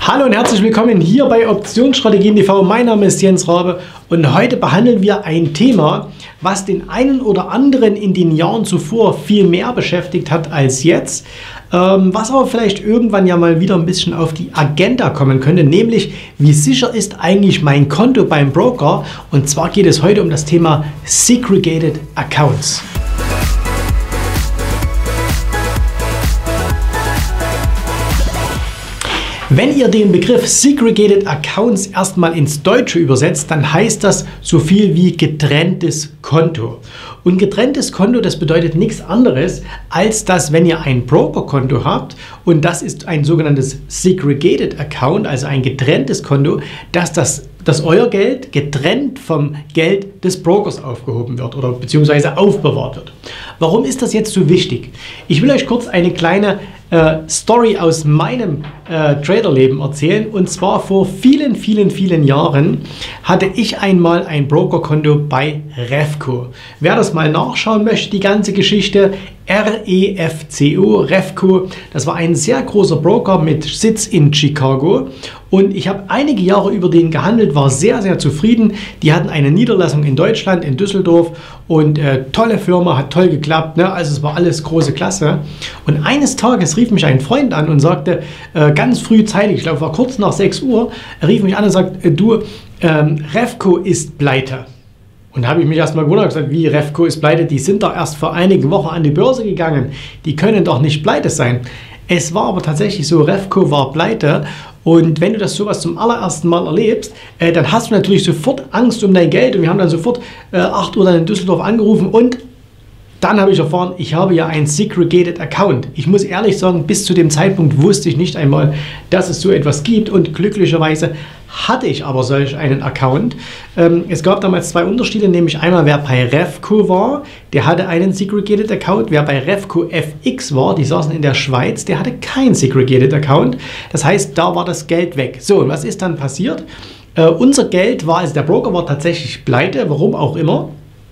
Hallo und herzlich willkommen hier bei Optionsstrategien TV. Mein Name ist Jens Rabe und heute behandeln wir ein Thema, was den einen oder anderen in den Jahren zuvor viel mehr beschäftigt hat als jetzt, was aber vielleicht irgendwann ja mal wieder ein bisschen auf die Agenda kommen könnte, nämlich wie sicher ist eigentlich mein Konto beim Broker, und zwar geht es heute um das Thema Segregated Accounts. Wenn ihr den Begriff Segregated Accounts erstmal ins Deutsche übersetzt, dann heißt das so viel wie getrenntes Konto. Und getrenntes Konto, das bedeutet nichts anderes, als dass, wenn ihr ein Brokerkonto habt und das ist ein sogenanntes Segregated Account, also ein getrenntes Konto, dass euer Geld getrennt vom Geld des Brokers aufgehoben wird oder beziehungsweise aufbewahrt wird. Warum ist das jetzt so wichtig? Ich will euch kurz eine kleine Story aus meinem Traderleben erzählen, und zwar vor vielen Jahren hatte ich einmal ein Brokerkonto bei Refco. Wer das mal nachschauen möchte, die ganze Geschichte, REFCO, Refco, das war ein sehr großer Broker mit Sitz in Chicago, und ich habe einige Jahre über den gehandelt, war sehr zufrieden. Die hatten eine Niederlassung in Deutschland, in Düsseldorf, und tolle Firma, hat toll geklappt, ne? Also es war alles große Klasse. Und eines Tages rief mich ein Freund an und sagte, ganz frühzeitig, ich glaube, war kurz nach 6 Uhr, er rief mich an und sagte, du, Refco ist pleite. Und da habe ich mich erstmal gewundert und gesagt, wie, Refco ist pleite? Die sind doch erst vor einigen Wochen an die Börse gegangen. Die können doch nicht pleite sein. Es war aber tatsächlich so, Refco war pleite. Und wenn du das sowas zum allerersten Mal erlebst, dann hast du natürlich sofort Angst um dein Geld. Und wir haben dann sofort 8 Uhr dann in Düsseldorf angerufen, und dann habe ich erfahren, ich habe ja einen Segregated Account. Ich muss ehrlich sagen, bis zu dem Zeitpunkt wusste ich nicht einmal, dass es so etwas gibt, und glücklicherweise hatte ich aber solch einen Account. Es gab damals zwei Unterschiede, nämlich einmal, wer bei Refco war, der hatte einen Segregated Account. Wer bei Refco FX war, die saßen in der Schweiz, der hatte keinen Segregated Account. Das heißt, da war das Geld weg. So, und was ist dann passiert? Unser Geld war, also der Broker war tatsächlich pleite, warum auch immer.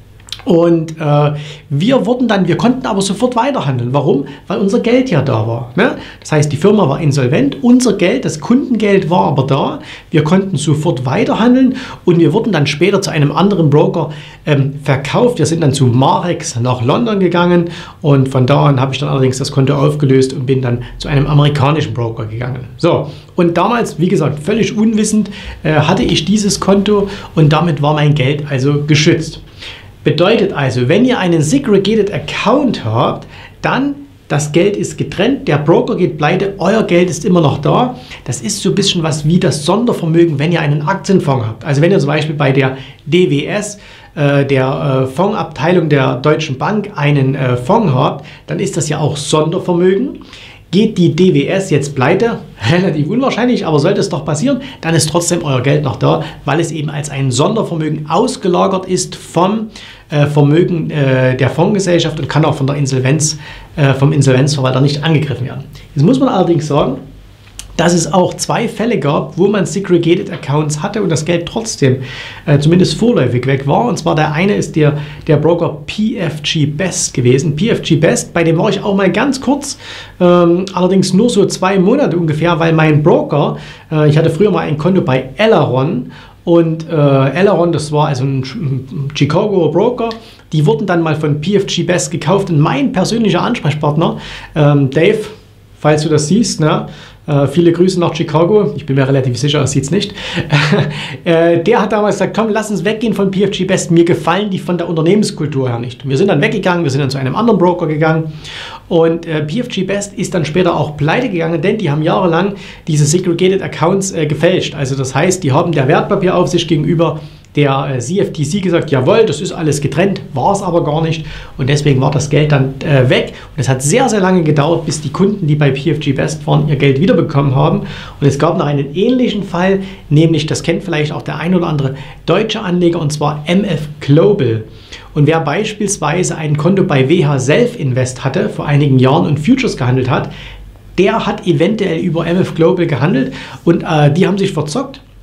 Und wir konnten aber sofort weiterhandeln. Warum? Weil unser Geld ja da war. Ne? Das heißt, die Firma war insolvent, unser Geld, das Kundengeld war aber da. Wir konnten sofort weiterhandeln, und wir wurden dann später zu einem anderen Broker verkauft. Wir sind dann zu Marex nach London gegangen, und von da an habe ich dann allerdings das Konto aufgelöst und bin dann zu einem amerikanischen Broker gegangen. So, und damals, wie gesagt, völlig unwissend hatte ich dieses Konto, und damit war mein Geld also geschützt. Bedeutet also, wenn ihr einen Segregated Account habt, dann das Geld ist getrennt, der Broker geht pleite, euer Geld ist immer noch da. Das ist so ein bisschen was wie das Sondervermögen, wenn ihr einen Aktienfonds habt. Also wenn ihr zum Beispiel bei der DWS, der Fondsabteilung der Deutschen Bank, einen Fonds habt, dann ist das ja auch Sondervermögen. Geht die DWS jetzt pleite? Relativ unwahrscheinlich, aber sollte es doch passieren, dann ist trotzdem euer Geld noch da, weil es eben als ein Sondervermögen ausgelagert ist vom Vermögen der Fondsgesellschaft und kann auch von der vom Insolvenzverwalter nicht angegriffen werden. Jetzt muss man allerdings sagen, dass es auch zwei Fälle gab, wo man Segregated Accounts hatte und das Geld trotzdem zumindest vorläufig weg war. Und zwar der eine ist der Broker PFG Best gewesen. PFG Best, bei dem war ich auch mal ganz kurz, allerdings nur so 2 Monate ungefähr, weil mein Broker, ich hatte früher mal ein Konto bei Elleron, und Elleron, das war also ein Chicagoer Broker, die wurden dann mal von PFG Best gekauft, und mein persönlicher Ansprechpartner, Dave, falls du das siehst, ne? Viele Grüße nach Chicago, ich bin mir relativ sicher, er sieht es nicht. Der hat damals gesagt, komm, lass uns weggehen von PFG Best, mir gefallen die von der Unternehmenskultur her nicht. Wir sind dann weggegangen, wir sind dann zu einem anderen Broker gegangen, und PFG Best ist dann später auch pleite gegangen, denn die haben jahrelang diese Segregated Accounts gefälscht. Also das heißt, die haben der Wertpapieraufsicht gegenüber der CFTC gesagt, jawohl, das ist alles getrennt, war es aber gar nicht, und deswegen war das Geld dann weg, und es hat sehr lange gedauert, bis die Kunden, die bei PFG Best waren, ihr Geld wiederbekommen haben. Und es gab noch einen ähnlichen Fall, nämlich, das kennt vielleicht auch der ein oder andere deutsche Anleger, und zwar MF Global. Und wer beispielsweise ein Konto bei WH Self Invest hatte vor einigen Jahren und Futures gehandelt hat, der hat eventuell über MF Global gehandelt, und die haben sich verzockt.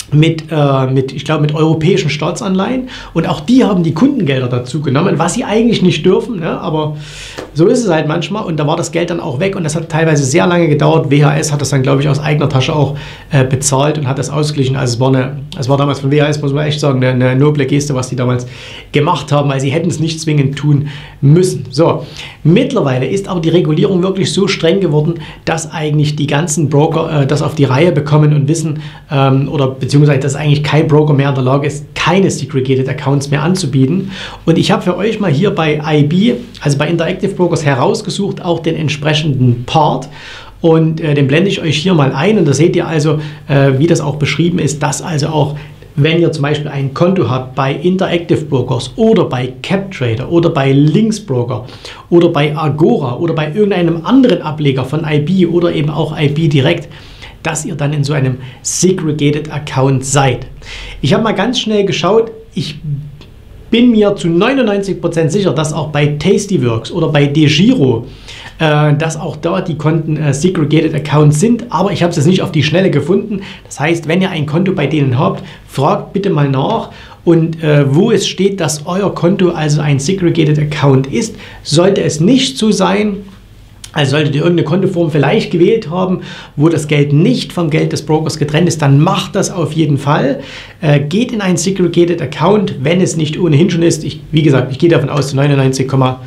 ich glaube, mit europäischen Staatsanleihen, und auch die haben die Kundengelder dazu genommen, was sie eigentlich nicht dürfen, ne? Aber so ist es halt manchmal, und da war das Geld dann auch weg und das hat teilweise sehr lange gedauert. WHS hat das dann, glaube ich, aus eigener Tasche auch bezahlt und hat das ausgeglichen. Also es war damals von WHS, muss man echt sagen, eine noble Geste, was die damals gemacht haben, weil sie hätten es nicht zwingend tun müssen. So, mittlerweile ist aber die Regulierung wirklich so streng geworden, dass eigentlich die ganzen Broker das auf die Reihe bekommen und wissen, oder beziehungsweise dass eigentlich kein Broker mehr in der Lage ist, keine Segregated Accounts mehr anzubieten. Und ich habe für euch mal hier bei IB, also bei Interactive Brokers, herausgesucht, auch den entsprechenden Part. Und den blende ich euch hier mal ein. Und da seht ihr also, wie das auch beschrieben ist, dass also auch, wenn ihr zum Beispiel ein Konto habt bei Interactive Brokers oder bei CapTrader oder bei Linksbroker oder bei Agora oder bei irgendeinem anderen Ableger von IB oder eben auch IB direkt, dass ihr dann in so einem Segregated Account seid. Ich habe mal ganz schnell geschaut, ich bin mir zu 99% sicher, dass auch bei Tastyworks oder bei DEGIRO, dass auch da die Konten Segregated Accounts sind, aber ich habe es jetzt nicht auf die Schnelle gefunden. Das heißt, wenn ihr ein Konto bei denen habt, fragt bitte mal nach. Und wo es steht, dass euer Konto also ein Segregated Account ist, sollte es nicht so sein. Also solltet ihr irgendeine Kontoform vielleicht gewählt haben, wo das Geld nicht vom Geld des Brokers getrennt ist, dann macht das auf jeden Fall. Geht in einen Segregated Account, wenn es nicht ohnehin schon ist. Wie gesagt, ich gehe davon aus, zu 99,5%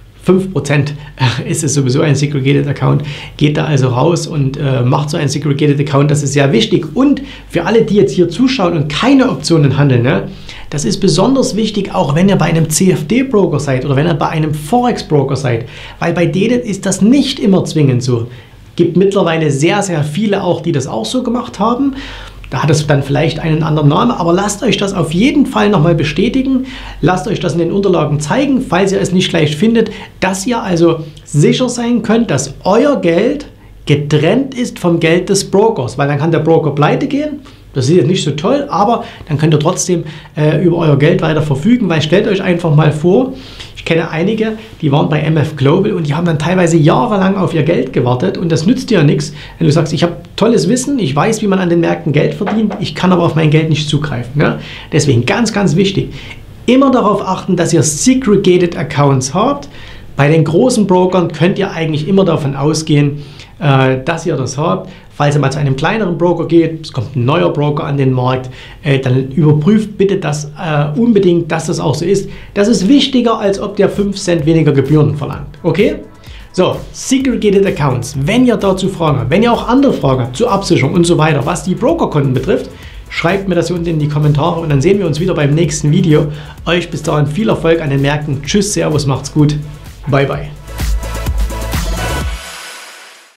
ist es sowieso ein Segregated Account. Geht da also raus und macht so einen Segregated Account. Das ist sehr wichtig. Und für alle, die jetzt hier zuschauen und keine Optionen handeln, ne, das ist besonders wichtig, auch wenn ihr bei einem CFD-Broker seid oder wenn ihr bei einem Forex-Broker seid, weil bei denen ist das nicht immer zwingend so. Es gibt mittlerweile sehr, sehr viele auch, die das auch so gemacht haben. Da hat es dann vielleicht einen anderen Namen, aber lasst euch das auf jeden Fall nochmal bestätigen. Lasst euch das in den Unterlagen zeigen, falls ihr es nicht gleich findet, dass ihr also sicher sein könnt, dass euer Geld getrennt ist vom Geld des Brokers, weil dann kann der Broker pleite gehen. Das ist jetzt nicht so toll, aber dann könnt ihr trotzdem über euer Geld weiter verfügen, weil stellt euch einfach mal vor, ich kenne einige, die waren bei MF Global und die haben dann teilweise jahrelang auf ihr Geld gewartet und das nützt dir ja nichts, wenn du sagst, ich habe tolles Wissen, ich weiß, wie man an den Märkten Geld verdient, ich kann aber auf mein Geld nicht zugreifen. Ne? Deswegen ganz, ganz wichtig, immer darauf achten, dass ihr Segregated Accounts habt. Bei den großen Brokern könnt ihr eigentlich immer davon ausgehen, dass ihr das habt. Falls ihr mal zu einem kleineren Broker geht, es kommt ein neuer Broker an den Markt, dann überprüft bitte das unbedingt, dass das auch so ist. Das ist wichtiger, als ob der 5 Cent weniger Gebühren verlangt. Okay? So, Segregated Accounts. Wenn ihr dazu Fragen habt, wenn ihr auch andere Fragen habt zur Absicherung und so weiter, was die Brokerkonten betrifft, schreibt mir das hier unten in die Kommentare und dann sehen wir uns wieder beim nächsten Video. Euch bis dahin viel Erfolg an den Märkten. Tschüss, Servus, macht's gut. Bye, bye.